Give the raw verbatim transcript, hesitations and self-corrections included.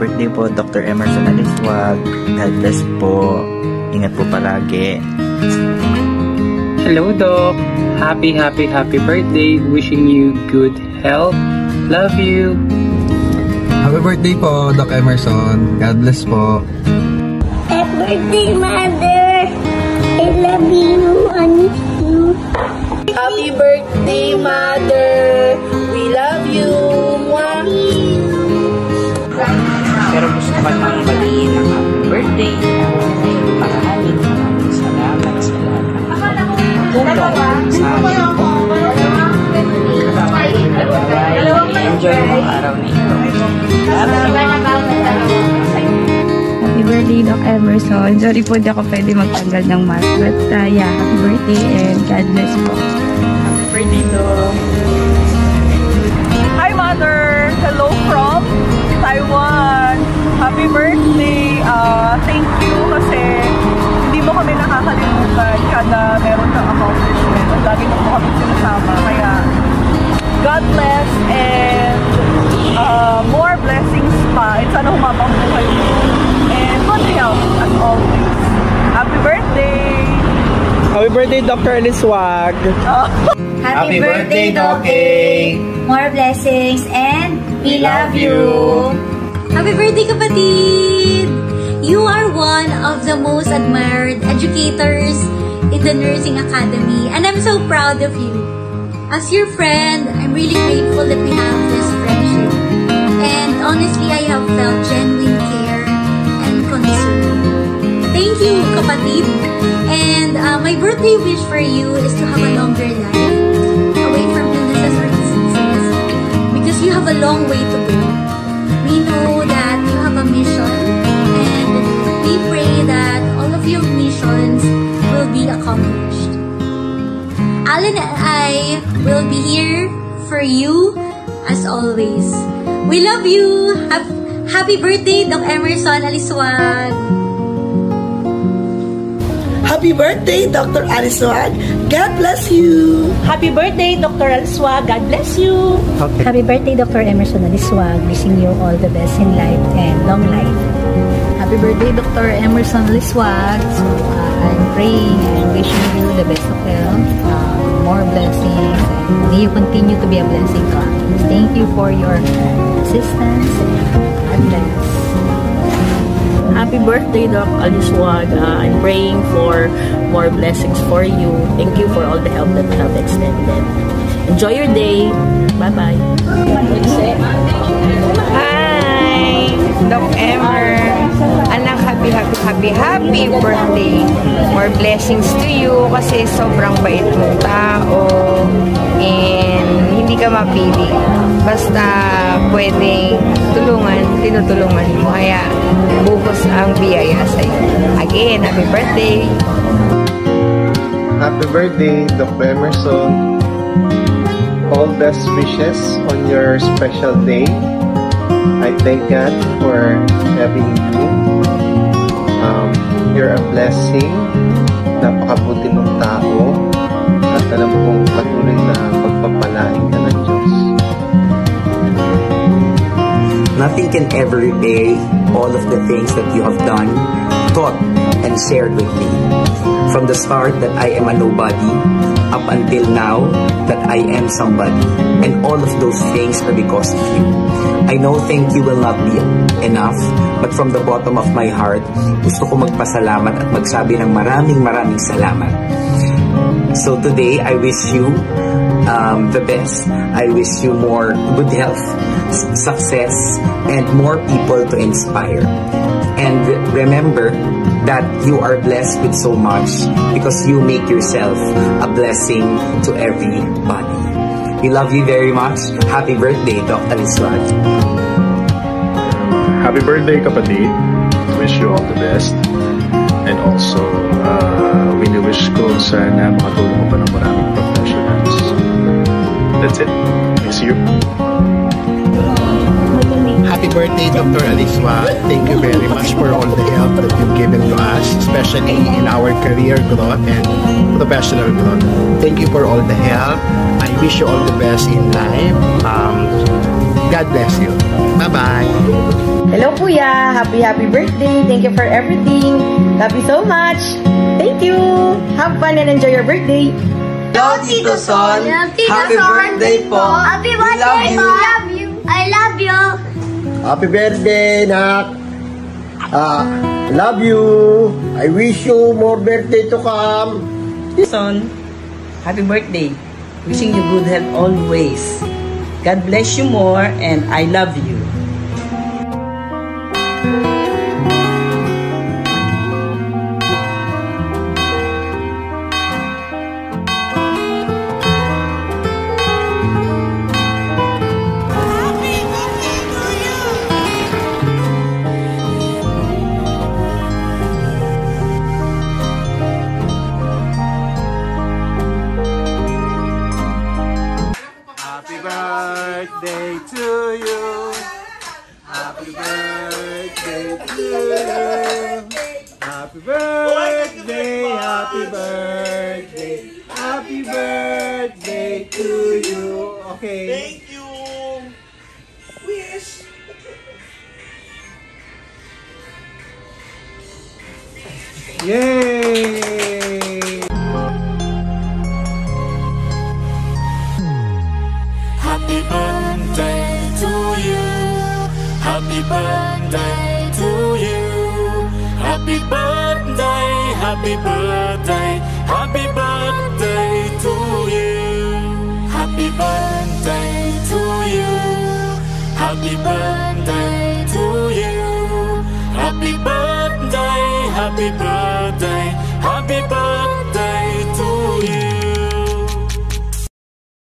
birthday po, Doctor Emerson Aliswag. God bless po. Ingat po palagi. Hello, Doc. Happy, happy, happy birthday. Wishing you good health. Love you. Happy birthday po, Doc Emerson. God bless po. Happy birthday, Mother. I love you. I miss you. Happy birthday, Mother. We love you. Mwah. Pero gusto ko nang batiin ng happy birthday. Maraming maraming salamat sa lahat ng tulong sa akin po. Enjoy mo ang araw na ito. Happy birthday, Doc Emerson. Sorry po, di ako pwede magtanggal ng mask. But uh, yeah, happy birthday and God bless po. Happy birthday, Doc. Hi, Mother. Hello from Taiwan. Happy birthday. Uh, thank you kasi hindi mo kami nakakalimutan kada meron kang accomplishment. At lagi mo kami sinasama. Kaya God bless and uh, more blessings pa. At sana humabang buhay mo. And good health as always. Happy birthday! Happy birthday, Doctor Aliswag. Oh. Happy, Happy birthday, Doc A! More blessings and we love you! Happy birthday, kapatid! You are one of the most admired educators in the Nursing Academy and I'm so proud of you. As your friend, I'm really grateful that we have this friendship. And honestly, I have felt genuine care and concern. Thank you, kapatid! And uh, my birthday wish for you is to have a longer life away from illnesses or diseases because you have a long way to go. We know that you have a mission and we pray that all of your missions will be accomplished. Alan and I will be here for you as always. We love you! Happy birthday, Doc Emerson Aliswag! Happy birthday, Doctor Aliswag. God bless you. Happy birthday, Doctor Aliswag. God bless you. Okay. Happy birthday, Doctor Emerson Aliswag. Wishing you all the best in life and long life. Happy birthday, Doctor Emerson Aliswag. So, uh, I'm praying and wishing you the best of health, uh, more blessings, and may you continue to be a blessing to others. Thank you for your assistance and God bless. Happy birthday, Doc Aliswag. Uh, I'm praying for more blessings for you. Thank you for all the help that you have extended. Enjoy your day. Bye-bye. Hi, Doc Emer. Anak, happy, happy, happy, happy birthday. More blessings to you kasi sobrang bait mong tao and hindi ka mapili. Basta pwedeng tulungan, tinutulungan mo. Kaya buhos ang biyaya sa'yo. Again, happy birthday! Happy birthday, Doctor Emerson. All best wishes on your special day. I thank God for having you. Um, you're a blessing. Napakabuti mong tao. At alam kong patuloy na pagpapalain ka ng Diyos. Nothing can ever repay all of the things that you have done, taught, and shared with me. From the start that I am a nobody, up until now that I am somebody. And all of those things are because of you. I know thank you will not be enough, but from the bottom of my heart, gusto ko magpasalamat at magsabi ng maraming maraming salamat. So today, I wish you um, the best. I wish you more good health, success, and more people to inspire. And remember that you are blessed with so much because you make yourself a blessing to everybody. We love you very much. Happy birthday, Doctor Aliswag. Happy birthday, kapatid. Wish you all the best. And also, uh, wini-wish ko sana makatulong ko pa ng maraming professionals. That's it. Miss you. Happy birthday, Doctor Aliswag. Thank you very much for all the help that you've given to us, especially in our career growth and professional growth. Thank you for all the help. I wish you all the best in life. Um, God bless you. Bye-bye. Hello, Kuya. Happy, happy birthday. Thank you for everything. Love you so much. Thank you. Have fun and enjoy your birthday. Hello, Tito Sol. Happy birthday po. Happy birthday, po. Love you. I love you. Happy birthday, Nak. Ah, love you. I wish you more birthday to come. Son, happy birthday. Wishing you good health always. God bless you more and I love you. Birthday to you. Happy birthday to you. Happy birthday, happy birthday, happy birthday to you. Okay. Thank you. Wish. Yay! Happy birthday to you. Happy birthday to you. Happy birthday, happy birthday, happy birthday to you. Happy birthday to you. Happy birthday to you. Happy birthday, happy birthday, happy birthday.